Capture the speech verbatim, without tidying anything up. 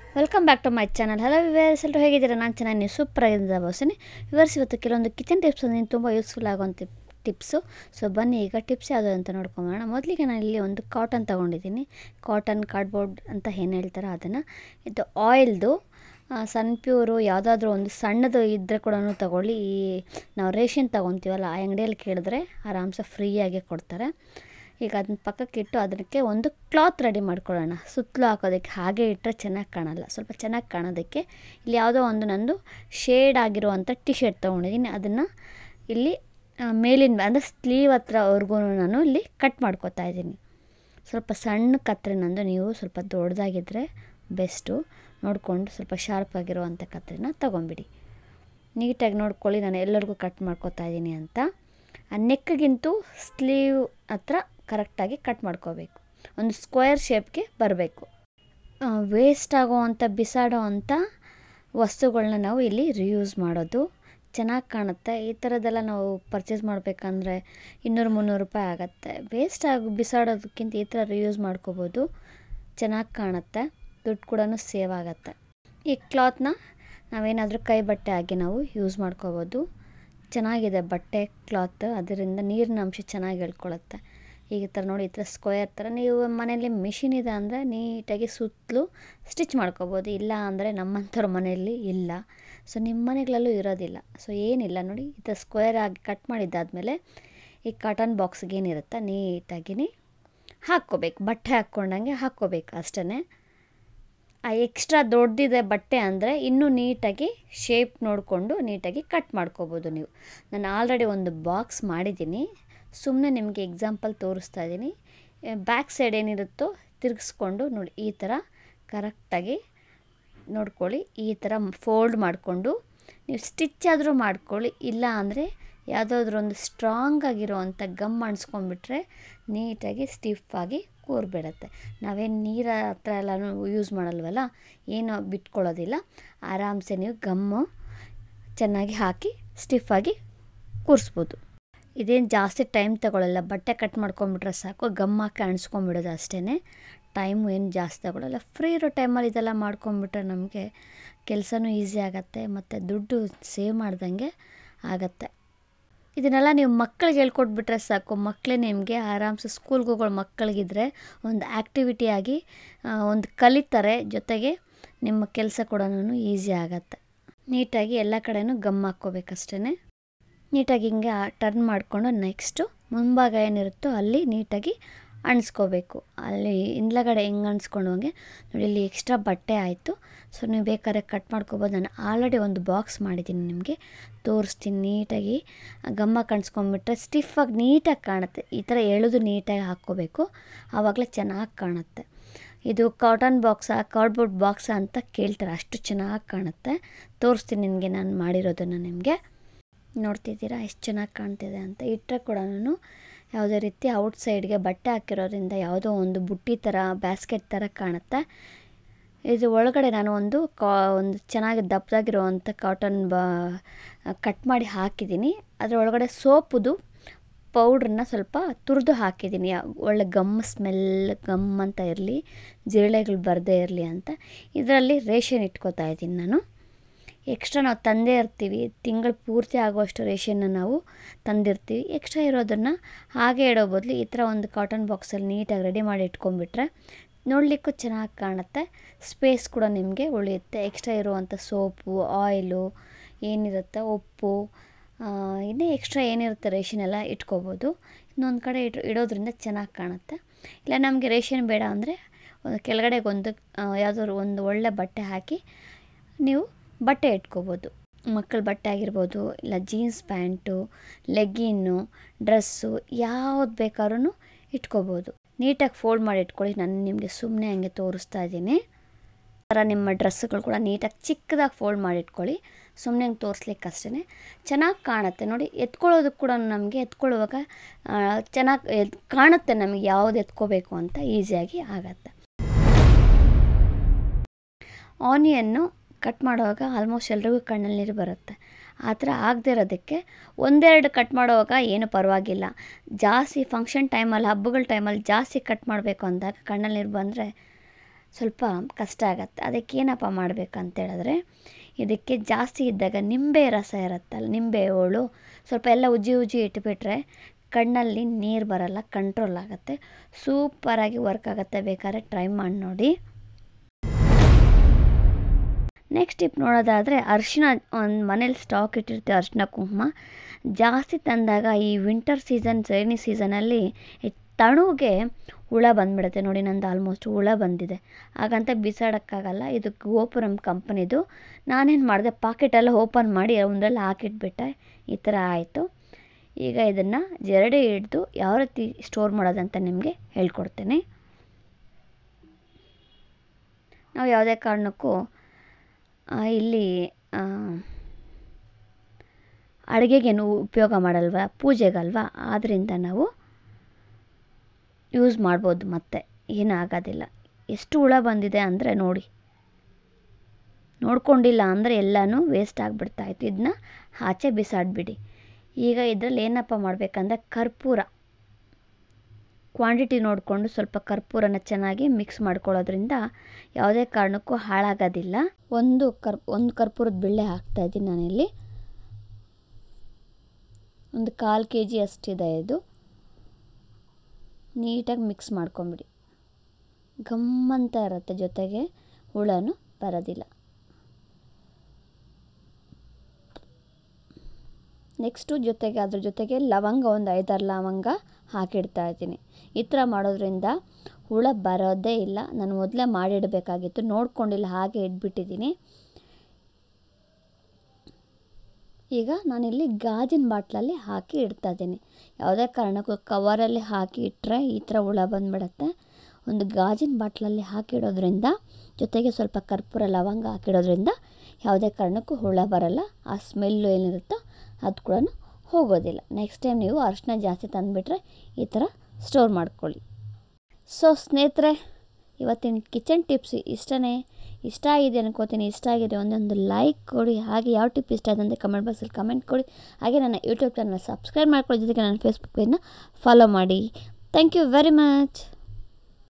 Welcome back to my channel. Hello viewers, ಎಲ್ಲರೂ ಹೇಗಿದ್ದೀರಾ? ನಾನು ಚೆನ್ನಾಗಿ ನೀವು ಸೂಪರ್ ಆಗಿದ್ದ ಭಾವಿಸ್ತೀನಿ. ವಿವರ್ಸ್, ಇವತ್ತು ಕೆಲವೊಂದು ಕಿಚನ್ ಟಿಪ್ಸ್ ಒಂದು ತುಂಬ ಯೂಸ್ಫುಲ್ ಆಗುವಂಥ ಟಿಪ್ಸು. ಸೊ ಬನ್ನಿ ಈಗ ಟಿಪ್ಸ್ ಯಾವುದು ಅಂತ ನೋಡ್ಕೊಂಬೋಣ. ಮೊದಲಿಗೆ ನಾನು ಇಲ್ಲಿ ಒಂದು ಕಾಟನ್ ತೊಗೊಂಡಿದ್ದೀನಿ. ಕಾಟನ್ ಕಾರ್ಡ್ಬೋರ್ಡ್ ಅಂತ ಏನು ಹೇಳ್ತಾರೆ ಅದನ್ನು. ಇದು ಆಯಿಲ್ದು ಸನ್ ಪ್ಯೂರು ಯಾವುದಾದ್ರೂ ಒಂದು ಸಣ್ಣದು ಇದ್ದರೆ ಕೂಡ ತೊಗೊಳ್ಳಿ. ಈ ನಾವು ರೇಷನ್ ತೊಗೊತೀವಲ್ಲ ಆ ಅಂಗಡಿಯಲ್ಲಿ ಕೇಳಿದ್ರೆ ಆರಾಮ್ಸೆ ಫ್ರೀಯಾಗಿ ಕೊಡ್ತಾರೆ. ಈಗ ಅದನ್ನ ಪಕ್ಕಕ್ಕಿಟ್ಟು ಅದಕ್ಕೆ ಒಂದು ಕ್ಲಾತ್ ರೆಡಿ ಮಾಡ್ಕೊಳ್ಳೋಣ. ಸುತ್ತಲೂ ಹಾಕೋದಕ್ಕೆ ಹಾಗೆ ಇಟ್ಟರೆ ಚೆನ್ನಾಗಿ ಕಾಣಲ್ಲ, ಸ್ವಲ್ಪ ಚೆನ್ನಾಗಿ ಕಾಣೋದಕ್ಕೆ ಇಲ್ಲಿ ಯಾವುದೋ ಒಂದು ನಂದು ಶೇಡ್ ಆಗಿರುವಂಥ ಟಿ ಶರ್ಟ್ ತೊಗೊಂಡಿದ್ದೀನಿ. ಅದನ್ನು ಇಲ್ಲಿ ಮೇಲಿನ ಅಂದರೆ ಸ್ಲೀವ್ ಹತ್ರವರೆಗೂ ನಾನು ಇಲ್ಲಿ ಕಟ್ ಮಾಡ್ಕೊತಾ ಇದ್ದೀನಿ. ಸ್ವಲ್ಪ ಸಣ್ಣ ಕತ್ತರಿ ನಂದು, ನೀವು ಸ್ವಲ್ಪ ದೊಡ್ಡದಾಗಿದ್ದರೆ ಬೆಸ್ಟು. ನೋಡಿಕೊಂಡು ಸ್ವಲ್ಪ ಶಾರ್ಪ್ ಆಗಿರುವಂಥ ಕತ್ತರಿನ ತೊಗೊಂಬಿಡಿ. ನೀಟಾಗಿ ನೋಡ್ಕೊಳ್ಳಿ ನಾನು ಎಲ್ಲರಿಗೂ ಕಟ್ ಮಾಡ್ಕೊತಾ ಇದ್ದೀನಿ ಅಂತ. ಆ ನೆಕ್ಗಿಂತೂ ಸ್ಲೀವ್ ಹತ್ರ ಕರೆಕ್ಟಾಗಿ ಕಟ್ ಮಾಡ್ಕೋಬೇಕು. ಒಂದು ಸ್ಕ್ವೇರ್ ಶೇಪ್ಗೆ ಬರಬೇಕು. ವೇಸ್ಟ್ ಆಗೋವಂಥ ಬಿಸಾಡೋ ಅಂಥ ವಸ್ತುಗಳನ್ನ ನಾವು ಇಲ್ಲಿ ರಿಯೂಸ್ ಮಾಡೋದು ಚೆನ್ನಾಗಿ ಕಾಣುತ್ತೆ. ಈ ಥರದ್ದೆಲ್ಲ ನಾವು ಪರ್ಚೇಸ್ ಮಾಡಬೇಕಂದ್ರೆ ಇನ್ನೂರು ಮುನ್ನೂರು ರೂಪಾಯಿ ಆಗುತ್ತೆ. ವೇಸ್ಟ್ ಆಗಿ ಬಿಸಾಡೋದಕ್ಕಿಂತ ಈ ಥರ ರಿಯೂಸ್ ಮಾಡ್ಕೋಬೋದು, ಚೆನ್ನಾಗಿ ಕಾಣುತ್ತೆ, ದುಡ್ಡು ಕೂಡ ಸೇವ್ ಆಗುತ್ತೆ. ಈ ಕ್ಲಾತ್ನ ನಾವೇನಾದರೂ ಕೈ ಬಟ್ಟೆ ಆಗಿ ನಾವು ಯೂಸ್ ಮಾಡ್ಕೋಬೋದು. ಚೆನ್ನಾಗಿದೆ ಬಟ್ಟೆ ಕ್ಲಾತ್, ಅದರಿಂದ ನೀರಿನ ಅಂಶ ಚೆನ್ನಾಗಿ ಎಳ್ಕೊಳ್ಳುತ್ತೆ. ಈಗ ಥರ ನೋಡಿ, ಈ ಥರ ಸ್ಕ್ವೇರ್ ಥರ ನೀವು ಮನೆಯಲ್ಲಿ ಮಿಷಿನ್ ಇದೆ ಅಂದರೆ ನೀಟಾಗಿ ಸುತ್ತಲೂ ಸ್ಟಿಚ್ ಮಾಡ್ಕೋಬೋದು. ಇಲ್ಲ ಅಂದರೆ ನಮ್ಮಂಥವ್ರ ಮನೆಯಲ್ಲಿ ಇಲ್ಲ, ಸೊ ನಿಮ್ಮ ಮನೆಗಳಲ್ಲೂ ಇರೋದಿಲ್ಲ. ಸೊ ಏನಿಲ್ಲ ನೋಡಿ, ಈ ಥರ ಸ್ಕ್ವೇರ್ ಆಗಿ ಕಟ್ ಮಾಡಿದ್ದಾದಮೇಲೆ ಈ ಕಾಟನ್ ಬಾಕ್ಸ್ಗೆ ಏನಿರುತ್ತೆ ನೀಟಾಗಿ ಹಾಕ್ಕೋಬೇಕು. ಬಟ್ಟೆ ಹಾಕ್ಕೊಂಡಂಗೆ ಹಾಕ್ಕೋಬೇಕು ಅಷ್ಟೇ. ಆ ಎಕ್ಸ್ಟ್ರಾ ದೊಡ್ಡದಿದೆ ಬಟ್ಟೆ ಅಂದರೆ ಇನ್ನೂ ನೀಟಾಗಿ ಶೇಪ್ ನೋಡಿಕೊಂಡು ನೀಟಾಗಿ ಕಟ್ ಮಾಡ್ಕೋಬೋದು ನೀವು. ನಾನು ಆಲ್ರೆಡಿ ಒಂದು ಬಾಕ್ಸ್ ಮಾಡಿದ್ದೀನಿ, ಸುಮ್ಮನೆ ನಿಮಗೆ ಎಕ್ಸಾಂಪಲ್ ತೋರಿಸ್ತಾ ಇದ್ದೀನಿ. ಬ್ಯಾಕ್ ಸೈಡ್ ಏನಿರುತ್ತೋ ತಿರುಗಿಸ್ಕೊಂಡು ನೋಡಿ, ಈ ಥರ ಕರೆಕ್ಟಾಗಿ ನೋಡ್ಕೊಳ್ಳಿ. ಈ ಥರ ಫೋಲ್ಡ್ ಮಾಡಿಕೊಂಡು ನೀವು ಸ್ಟಿಚ್ ಆದರೂ ಮಾಡ್ಕೊಳ್ಳಿ. ಇಲ್ಲ ಅಂದರೆ ಯಾವುದಾದ್ರೂ ಒಂದು ಸ್ಟ್ರಾಂಗ್ ಆಗಿರೋವಂಥ ಗಮ್ ಅಣಿಸ್ಕೊಂಡ್ಬಿಟ್ರೆ ನೀಟಾಗಿ ಸ್ಟಿಫಾಗಿ ಕೂರ್ಬಿಡುತ್ತೆ. ನಾವೇನು ನೀರ ಹತ್ರ ಎಲ್ಲನೂ ಯೂಸ್ ಮಾಡಲ್ವಲ್ಲ, ಏನು ಬಿಟ್ಕೊಳ್ಳೋದಿಲ್ಲ. ಆರಾಮ್ಸೆ ನೀವು ಗಮ್ಮು ಚೆನ್ನಾಗಿ ಹಾಕಿ ಸ್ಟಿಫಾಗಿ ಕೂರಿಸ್ಬೋದು. ಇದೇನು ಜಾಸ್ತಿ ಟೈಮ್ ತಗೊಳ್ಳಲ್ಲ. ಬಟ್ಟೆ ಕಟ್ ಮಾಡ್ಕೊಂಬಿಟ್ರೆ ಸಾಕು, ಗಮ್ ಹಾಕಿ ಅಣಿಸ್ಕೊಂಬಿಡೋದು ಅಷ್ಟೇ. ಟೈಮು ಏನು ಜಾಸ್ತಿ ತಗೊಳ್ಳಲ್ಲ. ಫ್ರೀ ಇರೋ ಟೈಮಲ್ಲಿ ಇದೆಲ್ಲ ಮಾಡ್ಕೊಂಬಿಟ್ರೆ ನಮಗೆ ಕೆಲಸನೂ ಈಸಿ ಆಗುತ್ತೆ ಮತ್ತು ದುಡ್ಡು ಸೇವ್ ಮಾಡ್ದಂಗೆ ಆಗುತ್ತೆ. ಇದನ್ನೆಲ್ಲ ನೀವು ಮಕ್ಕಳಿಗೆ ಹೇಳ್ಕೊಟ್ಬಿಟ್ರೆ ಸಾಕು, ಮಕ್ಕಳೇ ನಿಮಗೆ ಆರಾಮ್ಸೆ ಸ್ಕೂಲ್ಗೆ ಹೋಗೋ ಮಕ್ಕಳಿಗಿದ್ರೆ ಒಂದು ಆ್ಯಕ್ಟಿವಿಟಿಯಾಗಿ ಒಂದು ಕಲಿತಾರೆ, ಜೊತೆಗೆ ನಿಮ್ಮ ಕೆಲಸ ಕೂಡ ಈಸಿ ಆಗುತ್ತೆ. ನೀಟಾಗಿ ಎಲ್ಲ ಕಡೆಯೂ ಗಮ್ ಹಾಕ್ಕೋಬೇಕಷ್ಟೇ. ನೀಟಾಗಿ ಹಿಂಗೆ ಟರ್ನ್ ಮಾಡಿಕೊಂಡು ನೆಕ್ಸ್ಟು ಮುಂಭಾಗ ಏನಿರುತ್ತೋ ಅಲ್ಲಿ ನೀಟಾಗಿ ಅಣಿಸ್ಕೋಬೇಕು. ಅಲ್ಲಿ ಹಿಂದ್ಲಗಡೆ ಹೆಂಗೆ ಅಣಿಸ್ಕೊಂಡೋಂಗೆ ನೋಡಿ, ಇಲ್ಲಿ ಎಕ್ಸ್ಟ್ರಾ ಬಟ್ಟೆ ಆಯಿತು. ಸೊ ನೀವು ಬೇಕಾದ್ರೆ ಕಟ್ ಮಾಡ್ಕೋಬೋದು. ನಾನು ಆಲ್ರೆಡಿ ಒಂದು ಬಾಕ್ಸ್ ಮಾಡಿದ್ದೀನಿ, ನಿಮಗೆ ತೋರಿಸ್ತೀನಿ. ನೀಟಾಗಿ ಗಮ್ಮ ಕಣ್ಸ್ಕೊಂಡ್ಬಿಟ್ರೆ ಸ್ಟಿಫಾಗಿ ನೀಟಾಗಿ ಕಾಣುತ್ತೆ. ಈ ಥರ ಎಳೆದು ನೀಟಾಗಿ ಹಾಕ್ಕೋಬೇಕು, ಆವಾಗಲೇ ಚೆನ್ನಾಗಿ ಕಾಣುತ್ತೆ. ಇದು ಕಾಟನ್ ಬಾಕ್ಸಾ ಕಾರ್ಡ್ಬೋರ್ಡ್ ಬಾಕ್ಸಾ ಅಂತ ಕೇಳ್ತಾರೆ, ಅಷ್ಟು ಚೆನ್ನಾಗಿ ಕಾಣುತ್ತೆ. ತೋರಿಸ್ತೀನಿ ನಿಮಗೆ ನಾನು ಮಾಡಿರೋದನ್ನು. ನಿಮಗೆ ನೋಡ್ತಿದ್ದೀರಾ ಎಷ್ಟು ಚೆನ್ನಾಗಿ ಕಾಣ್ತಿದೆ ಅಂತ. ಇಟ್ಟರೆ ಕೂಡ ಯಾವುದೇ ರೀತಿ ಔಟ್ಸೈಡ್ಗೆ ಬಟ್ಟೆ ಹಾಕಿರೋದ್ರಿಂದ ಯಾವುದೋ ಒಂದು ಬುಟ್ಟಿ ಥರ ಬ್ಯಾಸ್ಕೆಟ್ ಥರ ಕಾಣುತ್ತೆ. ಇದು ಒಳಗಡೆ ನಾನು ಒಂದು ಕಾ ಒಂದು ಚೆನ್ನಾಗಿ ದಪ್ಪದಾಗಿರುವಂಥ ಕಾಟನ್ ಬಾ ಕಟ್ ಮಾಡಿ ಹಾಕಿದ್ದೀನಿ. ಅದರ ಒಳಗಡೆ ಸೋಪುದು ಪೌಡ್ರನ್ನ ಸ್ವಲ್ಪ ತುರಿದು ಹಾಕಿದ್ದೀನಿ, ಒಳ್ಳೆ ಗಮ್ ಸ್ಮೆಲ್ ಗಮ್ ಅಂತ ಇರಲಿ, ಜಿರಳೆಗಳು ಬರದೇ ಇರಲಿ ಅಂತ. ಇದರಲ್ಲಿ ರೇಷನ್ ಇಟ್ಕೋತಾ ಇದ್ದೀನಿ ನಾನು. ಎಕ್ಸ್ಟ್ರಾ ನಾವು ತಂದೇ ಇರ್ತೀವಿ, ತಿಂಗಳು ಪೂರ್ತಿ ಆಗುವಷ್ಟು ರೇಷನ್ನ ನಾವು ತಂದಿರ್ತೀವಿ. ಎಕ್ಸ್ಟ್ರಾ ಇರೋದನ್ನು ಹಾಗೆ ಇಡೋ ಬದಲು ಈ ಥರ ಒಂದು ಕಾಟನ್ ಬಾಕ್ಸಲ್ಲಿ ನೀಟಾಗಿ ರೆಡಿ ಮಾಡಿ ಇಟ್ಕೊಂಡ್ಬಿಟ್ರೆ ನೋಡಲಿಕ್ಕೂ ಚೆನ್ನಾಗಿ ಕಾಣುತ್ತೆ, ಸ್ಪೇಸ್ ಕೂಡ ನಿಮಗೆ ಉಳಿಯುತ್ತೆ. ಎಕ್ಸ್ಟ್ರಾ ಇರುವಂಥ ಸೋಪು, ಆಯಿಲು ಏನಿರುತ್ತೆ, ಉಪ್ಪು, ಇನ್ನೇ ಎಕ್ಸ್ಟ್ರಾ ಏನಿರುತ್ತೆ ರೇಷನ್ ಎಲ್ಲ ಇಟ್ಕೋಬೋದು. ಇನ್ನೊಂದು ಕಡೆ ಇಟ್ ಇಡೋದ್ರಿಂದ ಚೆನ್ನಾಗಿ ಕಾಣುತ್ತೆ. ಇಲ್ಲ ನಮಗೆ ರೇಷನ್ ಬೇಡ ಅಂದರೆ ಕೆಳಗಡೆಗೊಂದು ಯಾವುದಾದ್ರು ಒಂದು ಒಳ್ಳೆ ಬಟ್ಟೆ ಹಾಕಿ ನೀವು ಬಟ್ಟೆ ಇಟ್ಕೋಬೋದು. ಮಕ್ಕಳ ಬಟ್ಟೆ ಆಗಿರ್ಬೋದು, ಇಲ್ಲ ಜೀನ್ಸ್ ಪ್ಯಾಂಟು, ಲೆಗ್ಗಿನ್ನು, ಡ್ರೆಸ್ಸು ಯಾವ್ದು ಬೇಕಾದ್ರೂ ಇಟ್ಕೋಬೋದು. ನೀಟಾಗಿ ಫೋಲ್ಡ್ ಮಾಡಿ ಇಟ್ಕೊಳ್ಳಿ. ನಾನು ನಿಮಗೆ ಸುಮ್ಮನೆ ಹಂಗೆ ತೋರಿಸ್ತಾ ಇದ್ದೀನಿ. ಆ ಥರ ನಿಮ್ಮ ಡ್ರೆಸ್ಸುಗಳು ಕೂಡ ನೀಟಾಗಿ ಚಿಕ್ಕದಾಗಿ ಫೋಲ್ಡ್ ಮಾಡಿ ಇಟ್ಕೊಳ್ಳಿ, ಸುಮ್ಮನೆ ಹಂಗೆ ತೋರಿಸ್ಲಿಕ್ಕೆ ಅಷ್ಟೇ. ಚೆನ್ನಾಗಿ ಕಾಣುತ್ತೆ ನೋಡಿ. ಎತ್ಕೊಳ್ಳೋದಕ್ಕೆ ಕೂಡ ನಮಗೆ ಎತ್ಕೊಳ್ಳುವಾಗ ಚೆನ್ನಾಗಿ ಎತ್ ಕಾಣುತ್ತೆ, ನಮಗೆ ಯಾವುದು ಎತ್ಕೋಬೇಕು ಅಂತ ಈಸಿಯಾಗಿ ಆಗುತ್ತೆ. ಆನಿಯನ್ನು ಕಟ್ ಮಾಡುವಾಗ ಆಲ್ಮೋಸ್ಟ್ ಎಲ್ರಿಗೂ ಕಣ್ಣಲ್ಲಿ ನೀರು ಬರುತ್ತೆ. ಆ ಥರ ಆಗದೆ ಇರೋದಕ್ಕೆ ಒಂದೆರಡು ಕಟ್ ಮಾಡುವಾಗ ಏನು ಪರವಾಗಿಲ್ಲ. ಜಾಸ್ತಿ ಫಂಕ್ಷನ್ ಟೈಮಲ್ಲಿ, ಹಬ್ಬಗಳ ಟೈಮಲ್ಲಿ ಜಾಸ್ತಿ ಕಟ್ ಮಾಡಬೇಕು ಅಂದಾಗ ಕಣ್ಣಲ್ಲಿ ನೀರು ಬಂದರೆ ಸ್ವಲ್ಪ ಕಷ್ಟ ಆಗುತ್ತೆ. ಅದಕ್ಕೆ ಏನಪ್ಪ ಮಾಡಬೇಕಂತೇಳಿದ್ರೆ, ಇದಕ್ಕೆ ಜಾಸ್ತಿ ಇದ್ದಾಗ ನಿಂಬೆ ರಸ ಇರುತ್ತಲ್ಲ, ನಿಂಬೆ ಹೋಳು ಸ್ವಲ್ಪ ಎಲ್ಲ ಉಜ್ಜಿ ಉಜ್ಜಿ ಇಟ್ಬಿಟ್ರೆ ಕಣ್ಣಲ್ಲಿ ನೀರು ಬರಲ್ಲ, ಕಂಟ್ರೋಲ್ ಆಗುತ್ತೆ, ಸೂಪರಾಗಿ ವರ್ಕ್ ಆಗುತ್ತೆ. ಬೇಕಾದ್ರೆ ಟ್ರೈ ಮಾಡಿ ನೋಡಿ. ನೆಕ್ಸ್ಟ್ ಟಿಪ್ ನೋಡೋದಾದರೆ, ಅರಿಶಿನ ಒಂದು ಮನೇಲಿ ಸ್ಟಾಕ್ ಇಟ್ಟಿರ್ತೀವಿ. ಅರಿಶಿನ ಕುಂಕುಮ ಜಾಸ್ತಿ ತಂದಾಗ ಈ ವಿಂಟರ್ ಸೀಸನ್ ರೈನಿ ಸೀಸನಲ್ಲಿ ತಣುಗೆ ಹುಳ ಬಂದುಬಿಡುತ್ತೆ. ನೋಡಿ, ನಂದು ಆಲ್ಮೋಸ್ಟ್ ಹುಳ ಬಂದಿದೆ, ಹಾಗಂತ ಬಿಸಾಡೋಕ್ಕಾಗಲ್ಲ. ಇದು ಗೋಪುರಂ ಕಂಪ್ನಿದು. ನಾನೇನು ಮಾಡಿದೆ, ಪಾಕೆಟೆಲ್ಲ ಓಪನ್ ಮಾಡಿ ಒಂದರಲ್ಲಿ ಹಾಕಿಟ್ಬಿಟ್ಟೆ. ಈ ಥರ ಆಯಿತು. ಈಗ ಇದನ್ನು ಜರಡಿ ಹಿಡಿದು ಯಾವ ರೀತಿ ಸ್ಟೋರ್ ಮಾಡೋದಂತ ನಿಮಗೆ ಹೇಳ್ಕೊಡ್ತೇನೆ. ನಾವು ಯಾವುದೇ ಕಾರಣಕ್ಕೂ ಇಲ್ಲಿ ಅಡುಗೆಗೇನು ಉಪಯೋಗ ಮಾಡಲ್ವ, ಪೂಜೆಗಲ್ವ, ಆದ್ದರಿಂದ ನಾವು ಯೂಸ್ ಮಾಡ್ಬೋದು. ಮತ್ತೆ ಏನಾಗೋದಿಲ್ಲ. ಎಷ್ಟು ಹುಳ ಬಂದಿದೆ ಅಂದರೆ ನೋಡಿ, ನೋಡ್ಕೊಂಡಿಲ್ಲ ಅಂದರೆ ಎಲ್ಲನೂ ವೇಸ್ಟ್ ಆಗಿಬಿಡ್ತಾಯಿತ್ತು. ಇದನ್ನ ಆಚೆ ಬಿಸಾಡಿಬಿಡಿ. ಈಗ ಇದರಲ್ಲಿ ಏನಪ್ಪ ಮಾಡಬೇಕಂದ್ರೆ, ಕರ್ಪೂರ ಕ್ವಾಂಟಿಟಿ ನೋಡಿಕೊಂಡು ಸ್ವಲ್ಪ ಕರ್ಪೂರನ ಚೆನ್ನಾಗಿ ಮಿಕ್ಸ್ ಮಾಡ್ಕೊಳ್ಳೋದ್ರಿಂದ ಯಾವುದೇ ಕಾರಣಕ್ಕೂ ಹಾಳಾಗೋದಿಲ್ಲ. ಒಂದು ಕರ್ ಒಂದು ಕರ್ಪೂರದ ಬಿಳ್ಳೆ ಹಾಕ್ತಾಯಿದ್ದೀನಿ ನಾನಿಲ್ಲಿ. ಒಂದು ಕಾಲು ಕೆ ಜಿ ಅಷ್ಟಿದೆ ಇದು. ನೀಟಾಗಿ ಮಿಕ್ಸ್ ಮಾಡ್ಕೊಂಬಿಡಿ. ಗಮ್ಮಂತ ಇರುತ್ತೆ, ಜೊತೆಗೆ ಹುಳನೂ ಬರೋದಿಲ್ಲ. ನೆಕ್ಸ್ಟು ಜೊತೆಗೆ ಅದ್ರ ಜೊತೆಗೆ ಲವಂಗ ಒಂದು ಐದಾರು ಲವಂಗ ಹಾಕಿಡ್ತಾ ಇದ್ದೀನಿ. ಈ ಥರ ಮಾಡೋದ್ರಿಂದ ಹುಳ ಬರೋದೇ ಇಲ್ಲ. ನಾನು ಮೊದಲೇ ಮಾಡಿಡಬೇಕಾಗಿತ್ತು, ನೋಡ್ಕೊಂಡಿಲ್ಲ, ಹಾಗೆ ಇಟ್ಬಿಟ್ಟಿದ್ದೀನಿ. ಈಗ ನಾನಿಲ್ಲಿ ಗಾಜಿನ ಬಾಟ್ಲಲ್ಲಿ ಹಾಕಿ ಇಡ್ತಾ ಇದ್ದೀನಿ. ಯಾವುದೇ ಕಾರಣಕ್ಕೂ ಕವರಲ್ಲಿ ಹಾಕಿ ಇಟ್ಟರೆ ಈ ಥರ ಹುಳ ಬಂದುಬಿಡತ್ತೆ. ಒಂದು ಗಾಜಿನ ಬಾಟ್ಲಲ್ಲಿ ಹಾಕಿಡೋದ್ರಿಂದ, ಜೊತೆಗೆ ಸ್ವಲ್ಪ ಕರ್ಪೂರ ಲವಂಗ ಹಾಕಿಡೋದ್ರಿಂದ ಯಾವುದೇ ಕಾರಣಕ್ಕೂ ಹುಳ ಬರಲ್ಲ. ಆ ಸ್ಮೆಲ್ಲು ಏನಿರುತ್ತೋ ಅದು ಕೂಡ ಹೋಗೋದಿಲ್ಲ. ನೆಕ್ಸ್ಟ್ ಟೈಮ್ ನೀವು ಅರಿಶಿನ ಜಾಸ್ತಿ ತಂದುಬಿಟ್ರೆ ಈ ಥರ ಸ್ಟೋರ್ ಮಾಡ್ಕೊಳ್ಳಿ. ಸೊ ಸ್ನೇಹಿತರೆ, ಇವತ್ತಿನ ಕಿಚನ್ ಟಿಪ್ಸ್ ಇಷ್ಟನೇ. ಇಷ್ಟ ಆಗಿದೆ ಅನ್ಕೋತೀನಿ. ಇಷ್ಟ ಆಗಿದೆ ಒಂದೊಂದು ಲೈಕ್ ಕೊಡಿ. ಹಾಗೆ ಯಾವ ಟಿಪ್ ಇಷ್ಟ ಆದಂತೆ ಕಮೆಂಟ್ ಬಾಕ್ಸಲ್ಲಿ ಕಮೆಂಟ್ ಕೊಡಿ. ಹಾಗೆ ನನ್ನ ಯೂಟ್ಯೂಬ್ ಚಾನಲ್ ಸಬ್ಸ್ಕ್ರೈಬ್ ಮಾಡ್ಕೊಳ್ಳೋ ಜೊತೆಗೆ ನನ್ನ ಫೇಸ್ಬುಕ್ ಪೇಜ್ನ ಫಾಲೋ ಮಾಡಿ. Thank you very much.